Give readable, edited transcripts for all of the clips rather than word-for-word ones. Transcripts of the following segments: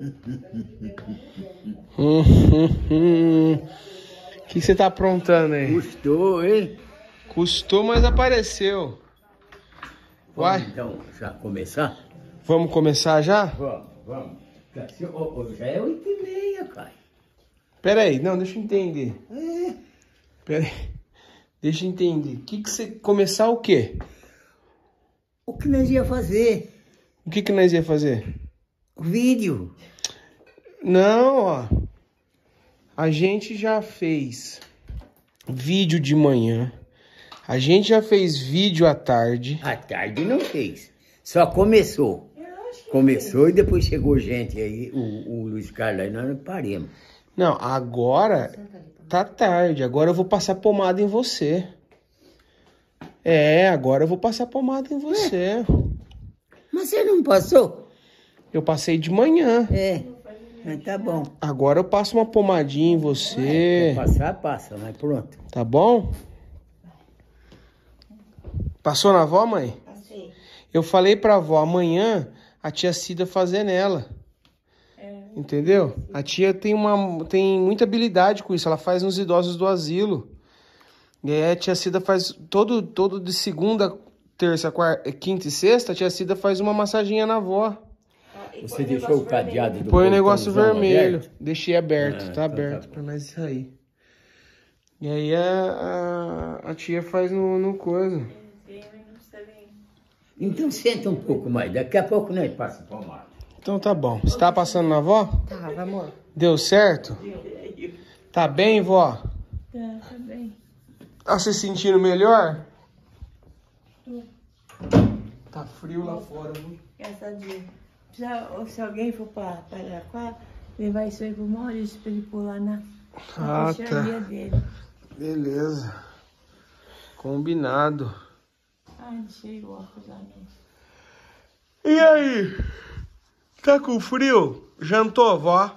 O que você tá aprontando aí? Custou, hein? Custou, mas apareceu. Uai. Vamos então já começar? Vamos começar já? Vamos. Já é 8h30, cara. Pera aí, não, deixa eu entender. É. Pera aí. Deixa eu entender. Que você... Começar o quê? O que nós ia fazer? O que nós ia fazer? O vídeo. Não, ó. A gente já fez vídeo de manhã. A gente já fez vídeo à tarde. À tarde não fez. Só começou. Começou e depois chegou gente aí, o Luiz Carlos aí, nós não paremos. Não, agora tá tarde. Agora eu vou passar pomada em você. É, agora eu vou passar pomada em você. Mas você não passou? Eu passei de manhã. É, mas tá bom. Agora eu passo uma pomadinha em você. Quer passar, passa, mas pronto. Tá bom? Passou na avó, mãe? Passei. Eu falei pra avó, amanhã a tia Cida fazer nela. Entendeu? A tia tem muita habilidade com isso. Ela faz nos idosos do asilo. E aí a tia Cida faz todo de segunda, terça, quarta, quinta e sexta, a tia Cida faz uma massaginha na avó. Você deixou o cadeado do Põe o negócio portãozão vermelho. aberto? Deixei aberto, tá então aberto tá pra nós sair. E aí a tia faz no coisa. Então senta um pouco mais, daqui a pouco nós passamos pomada. Então tá bom. Você tá passando na avó? Tava, amor. Deu certo? Tá bem, vó? Tá bem. Tá se sentindo melhor? Tá frio lá fora, viu? Graças a Deus. Se alguém for pra Araquá, levar isso aí pro Maurício pra ele pular na peixaria dele. Beleza. Combinado. Ai, deixei o óculos lá mesmo. E aí? Tá com frio? Jantou, vó?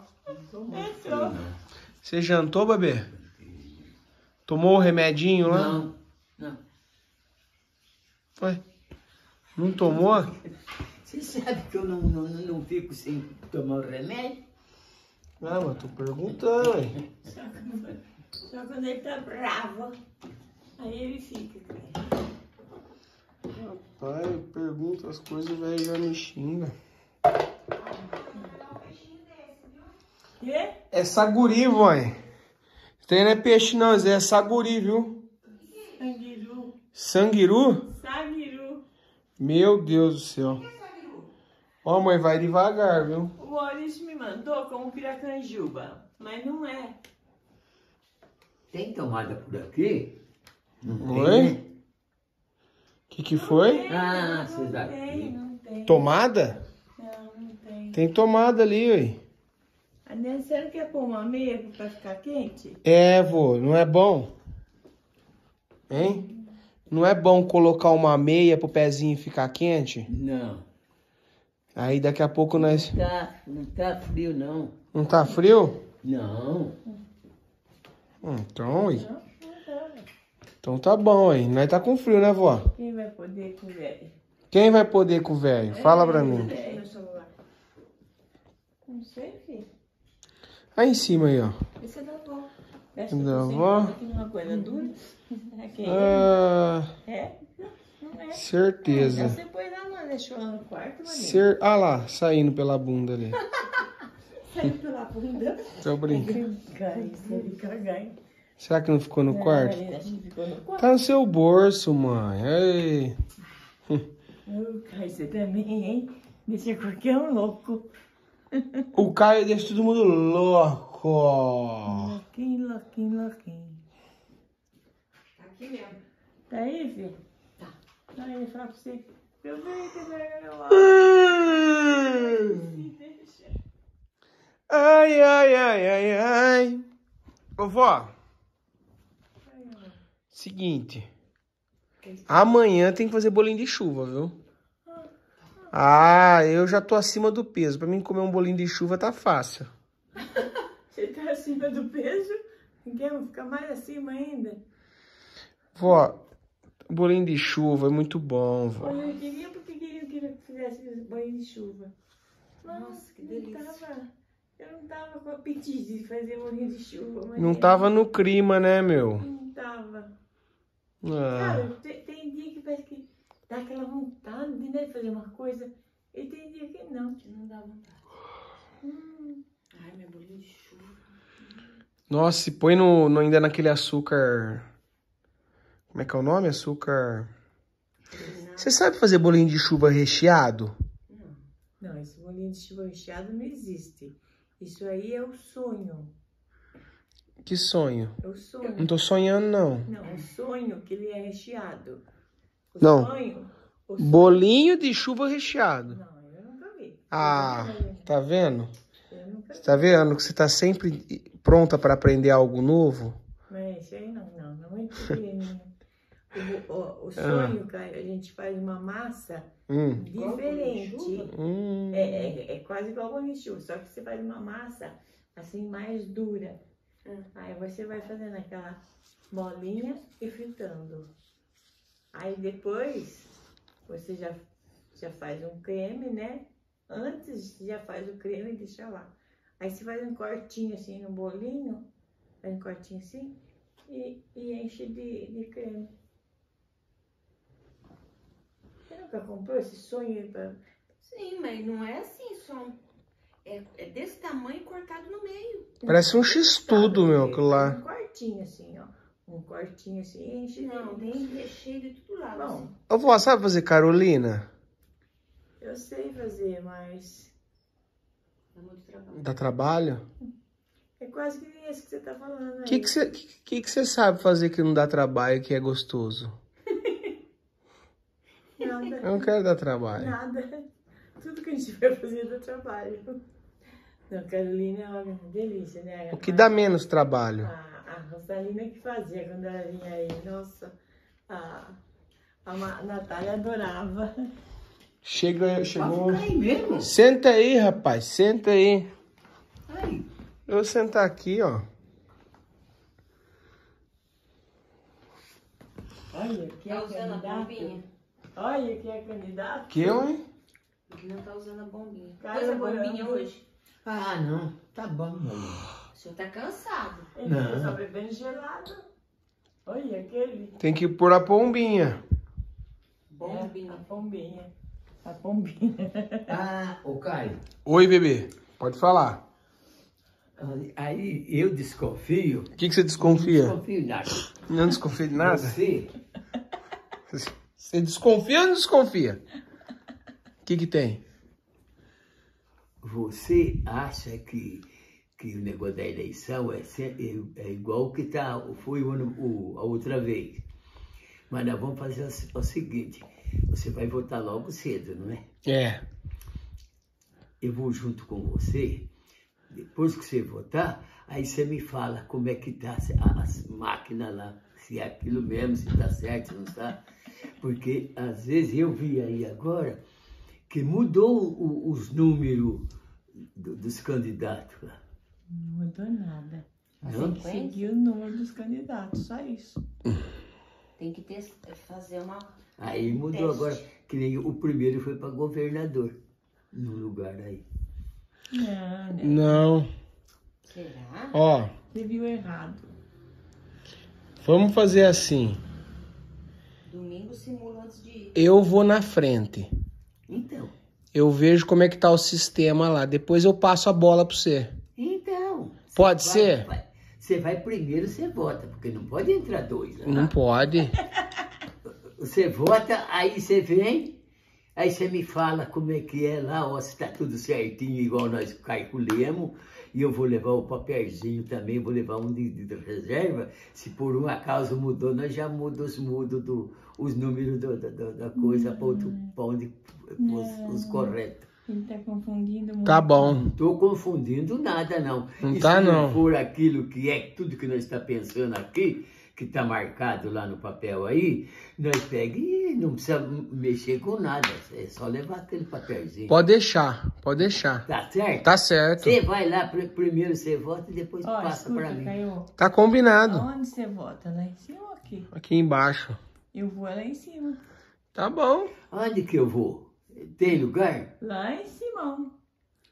Você jantou, bebê? Tomou o remedinho lá? Não. Ué? Não tomou? Você sabe que eu não fico sem tomar o remédio? Ah, mas tô perguntando, hein? Só quando ele tá bravo, aí ele fica. Rapaz, eu pergunto as coisas e o velho já me xinga. Quê? É saguri, mãe. Isso aí não é peixe não, isso aí é saguri, viu? Sanguiru. Sanguiru? Sagiru. Meu Deus do céu. Ó, mãe, vai devagar, viu? O Maurício me mandou como piracanjuba, mas não é. Tem tomada por aqui? Não Oi? tem, né? Que foi? Ah, vocês Não aqui. tem, não tem. Tomada? Não tem. Tem tomada ali, ué. A Nena, você não quer pôr uma meia pra ficar quente? É, vô, não é bom? Hein? Não é bom colocar uma meia pro pezinho ficar quente? Não. Aí daqui a pouco nós... Não tá frio, não. Não tá frio? Não. Então, ué. Não tá. Então tá bom, aí. Nós tá com frio, né, vó? Quem vai poder com o velho? Quem vai poder com o velho? Fala pra mim. Meu celular. Não sei, filho. Aí em cima aí, ó. Esse é da avó. Da avó? Aqui numa coisa dura. Aqui Ah, é? Não é. certeza. Você pôs lá, mano. Deixou lá no quarto, mano. Ah lá, saindo pela bunda ali. Saiu pela bunda. Tô brincando. Cai, você fica ganho. Será que não ficou no quarto? Acho que ficou no quarto. Tá no seu bolso, mãe. Ei. Cai, você também, hein? Deixa qualquer um louco. O Caio deixa todo mundo louco. Louquinho, louquinho, louquinho. Aqui mesmo. Tá aí, filho? Tá. Aí ele fala pra você. Eu venho que vai lá. Deixa. Ai, ai, ai, ai, ai. Ô, vó. Seguinte. Amanhã tem que fazer bolinho de chuva, viu? Ah, eu já tô acima do peso. Pra mim comer um bolinho de chuva tá fácil. Você tá acima do peso? Quer ficar mais acima ainda? Vó, bolinho de chuva é muito bom, vó. Eu queria porque queria que eu fizesse banho de chuva. Nossa, que delícia. Eu não tava com apetite de fazer bolinho de chuva. Mas Não tava no clima, né, meu? Não tava. Ah. Sabe, tem dia que parece que dá aquela vontade, né, de fazer uma coisa. E tem dia que não. Que não dá vontade. Ai, meu bolinho de chuva. Nossa, se põe ainda naquele açúcar... Como é que é o nome? Açúcar... Você sabe fazer bolinho de chuva recheado? Não, esse bolinho de chuva recheado não existe. Isso aí é o sonho. Que sonho? É o sonho. Não tô sonhando, não. Não, o sonho que ele é recheado. O Não. sonho... Bolinho de chuva recheado. Não, eu nunca vi. Ah, tá vendo? Eu nunca vi. Você tá vendo que você tá sempre pronta para aprender algo novo? Mas isso aí não é muito pequenininho. O sonho, cara, a gente faz uma massa diferente. É quase igual bolinho de chuva, só que você faz uma massa assim mais dura. Aí você vai fazendo aquela bolinha e fritando. Aí depois você já faz um creme, né? Antes já faz o creme e deixa lá. Aí você faz um cortinho assim no bolinho, faz um cortinho assim e enche de creme. Você nunca comprou esse sonho aí pra... Sim, mas não é assim, só é desse tamanho cortado no meio. Parece um x-tudo, meu, aquilo lá. Um cortinho assim, ó. Um cortinho assim, enche Não, tem recheio de tudo lá. Bom, Ô, vó, sabe fazer Carolina? eu sei fazer, mas Dá muito trabalho. Dá trabalho? é quase que nem esse que você tá falando aí. O que você sabe fazer que não dá trabalho e que é gostoso? Nada. Eu não quero dar trabalho. Nada. Tudo que a gente vai fazer dá trabalho. Não, Carolina é uma delícia, né? O que dá menos trabalho? A Rosalina que fazia quando ela vinha aí. Nossa, a Natália adorava. Chegou. Pode ficar aí mesmo. Senta aí, rapaz, senta aí. Aí. Eu vou sentar aqui, ó. Olha, que é Tá usando a candidato. bombinha? Olha, que é candidato. Que eu, hein? Que não tá usando a bombinha. Cara, Pôs a morango. bombinha hoje? Ah, não. Tá bom, mano. O senhor tá cansado. Ele Não. fica só bebendo gelado. Olha, aquele. Tem que pôr a pombinha. Bombinha. A pombinha. A pombinha. Ah, ô Caio, Oi, bebê. Pode falar. aí eu desconfio. O que você desconfia? Não desconfio nada. Não desconfia de nada? Você, Você desconfia ou não desconfia? O que tem? você acha que o negócio da eleição é igual que foi a outra vez. Mas nós vamos fazer o seguinte, você vai votar logo cedo, não é? É. Eu vou junto com você, depois que você votar, aí você me fala como é que tá as máquinas lá, se é aquilo mesmo, se tá certo, se não tá. Porque às vezes eu vi aí agora que mudou os números dos candidatos lá. Não mudou nada. Não? Tem que seguir o número dos candidatos, só isso. Tem que fazer uma... Aí mudou teste. agora, que nem o primeiro foi para governador, no lugar aí. Não, né? Não. Será? Ó, Você viu errado. vamos fazer assim. Domingo simula antes de ir. Eu vou na frente. Então, Eu vejo como é que tá o sistema lá. Depois eu passo a bola pra você. Pode ser? Você vai primeiro, você vota, porque não pode entrar dois. Né? Não pode. Você vota, aí você vem, aí você me fala como é que é lá, ó, se tá tudo certinho, igual nós calculamos, e eu vou levar o papelzinho também, vou levar um de reserva. Se por um acaso mudou, nós já mudamos os números da coisa para onde os corretos. Ele tá confundindo muito. Tá bom. Não estou confundindo nada, não. Não E tá, se não. for aquilo que é tudo que nós está pensando aqui, que está marcado lá no papel aí, nós pega e não precisa mexer com nada. É só levar aquele papelzinho. Pode deixar, pode deixar. Tá certo? Tá certo. Você vai lá, primeiro você vota e depois Ó, passa para escuta, mim. Caio. Tá combinado. Onde você vota? Lá em cima ou aqui? Aqui embaixo. Eu vou lá em cima. Tá bom. Onde que eu vou? Tem lugar? Lá em cima.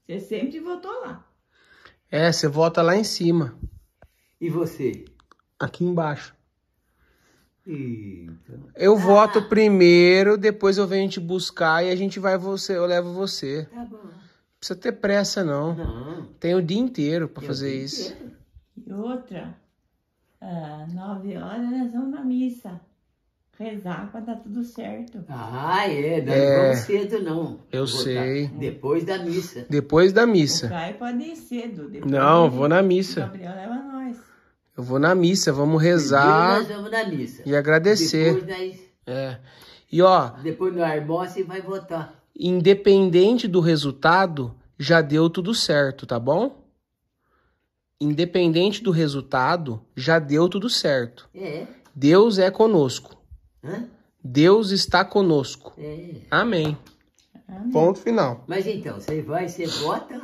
Você sempre votou lá. É, você vota lá em cima. E você? Aqui embaixo. Eita. Eu voto primeiro, depois eu venho te buscar e a gente vai eu levo você. Tá bom. Não precisa ter pressa, não. Não. Tem o dia inteiro pra Tem fazer o dia isso. inteiro. E outra, 9 horas nós vamos na missa. Rezar pra dar tudo certo. Ah, nós não vamos cedo, não. Eu Vou sei. depois da missa. Depois da O missa. Caio pode ir cedo. Depois Não, ele- vou na O missa. Gabriel leva nós. Eu vou na missa, vamos Primeiro rezar nós vamos na missa. e agradecer. É. E ó, Depois no almoço e vai votar. independente do resultado, já deu tudo certo, tá bom? Independente do resultado, já deu tudo certo. É. Deus é conosco. Hã? Deus está conosco. É. Amém. Amém. Ponto final. Mas então, você vota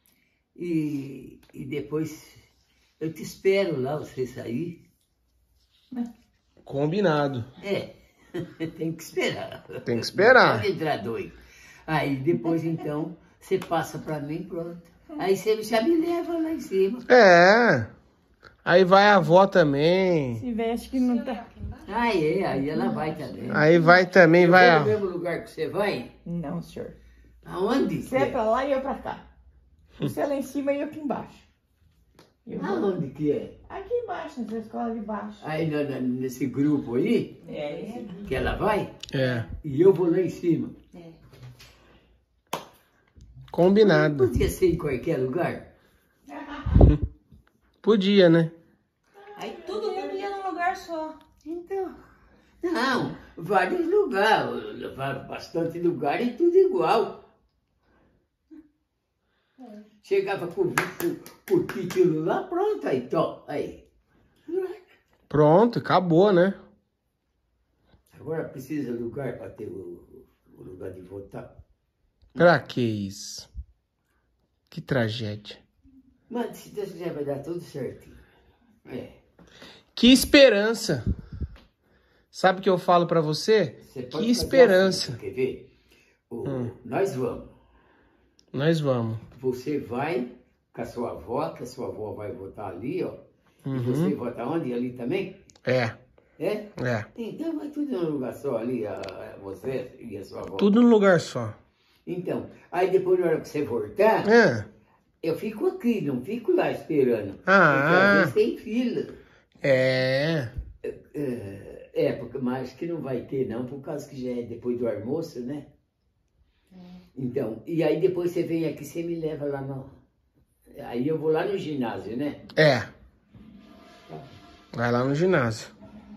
e depois eu te espero lá, você sair. Combinado. É, tem que esperar. Tem que esperar. Não pode entrar doido. Aí depois então, você passa pra mim, pronto. Aí você já me leva lá em cima. É. Aí vai a avó também. Se veste que não tá... Aí ela vai também. Aí vai também, Eu vai vou a... no mesmo lugar que você vai? Não, senhor. Aonde? Você é pra lá e eu pra cá. Você é lá em cima e eu aqui embaixo. Eu vou Aonde que é? aqui embaixo, nessa escola de baixo. Aí nesse grupo aí, É, esse aqui. que ela vai, É. e eu vou lá em cima. Combinado. Podia ser em qualquer lugar? Podia, né? Aí todo mundo ia num lugar só. Então, não, vários lugares, bastante lugar e tudo igual. Chegava com o título lá, pronto, aí, tó, aí. Pronto, acabou, né? Agora precisa de lugar para ter o lugar de votar. Pra que isso? Que tragédia. Mas se Deus quiser vai dar tudo certinho. É. Que esperança. Sabe o que eu falo pra você? Você pode Que fazer esperança. assim, quer ver? Nós vamos. Nós vamos. Você vai com a sua avó, que a sua avó vai votar ali, ó. E Uhum. você vota onde? Ali também? É, É? é. Então vai tudo num lugar só ali, você e a sua avó. Tudo num lugar só. Então, aí depois na hora que você voltar, É. eu fico aqui, não fico lá esperando. Ah. Porque às vezes tem fila. É. Porque, mas que não vai ter não, por causa que já é depois do almoço, né? Então, e aí depois você vem aqui, você me leva lá no... Aí eu vou lá no ginásio, né? É. Vai lá no ginásio.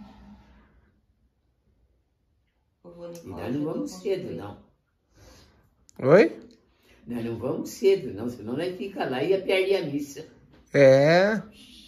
E nós não vamos cedo, não. Oi? Nós não vamos cedo, não, senão nós fica lá e ia perder a missa. É.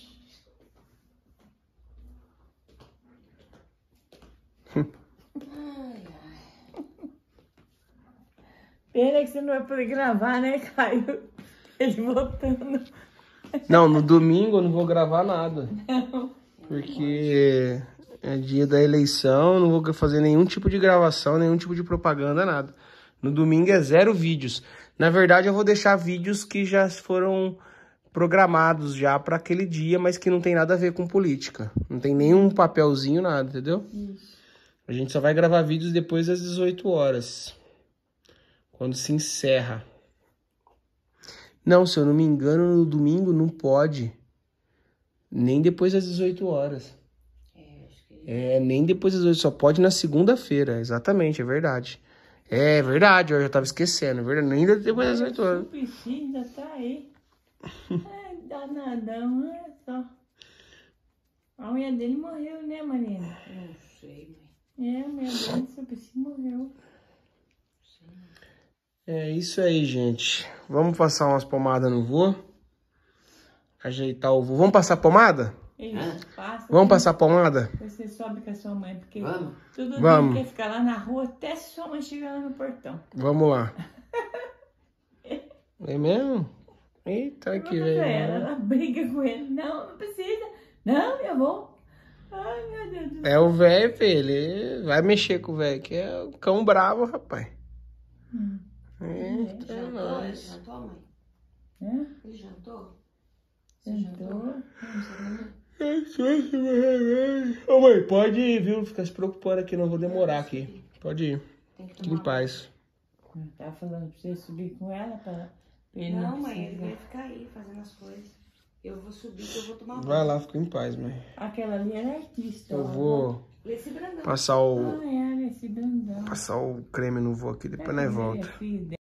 Pena que você não vai poder gravar, né, Caio? Ele voltando. Não, no domingo eu não vou gravar nada. Porque é dia da eleição, não vou fazer nenhum tipo de gravação, nenhum tipo de propaganda, nada. No domingo é 0 vídeos. Na verdade, eu vou deixar vídeos que já foram programados já para aquele dia, mas que não tem nada a ver com política. Não tem nenhum papelzinho, nada, entendeu? Isso. A gente só vai gravar vídeos depois das 18 horas. Quando se encerra. Não, se eu não me engano, no domingo não pode. Nem depois das 18 horas. Nem depois das 18, só pode na segunda-feira. Exatamente, é verdade. É verdade, eu já tava esquecendo, é verdade. Nem depois das 18 horas. O Suplicy ainda tá aí. Ai, danadão, olha só. A unha dele morreu, né, Marina? Não sei, mãe. É, a unha dele, o Suplicy morreu. É isso aí, gente. Vamos passar umas pomadas no vô. Ajeitar o vô. Vamos passar pomada? Isso, passa. Vamos passar pomada? Você sobe com a sua mãe, porque Vamos? todo Vamos. dia quer ficar lá na rua até sua mãe chegar lá no portão. Vamos lá. É mesmo? Eita, que Ela, velho. ela briga com ele. Não, não precisa. Não, meu avô. Ai, meu Deus do céu. É o velho, filho. Ele vai mexer com o velho, que é o cão bravo, rapaz. Eita, Já nós. tô, mãe. Ele jantou? Jantou? Ô mãe, pode ir, viu? Fica se preocupando aqui, não vou demorar aqui. Pode ir. Fique em paz. Eu tava falando pra você subir com ela pra ele não mãe, ele vai ficar aí fazendo as coisas. Eu vou subir que eu vou tomar banho. Vai lá, fica em paz, mãe. Aquela ali era artista. Eu vou passar o... Ah, é, esse Brandão. Passar o creme no voo aqui, depois nós volta.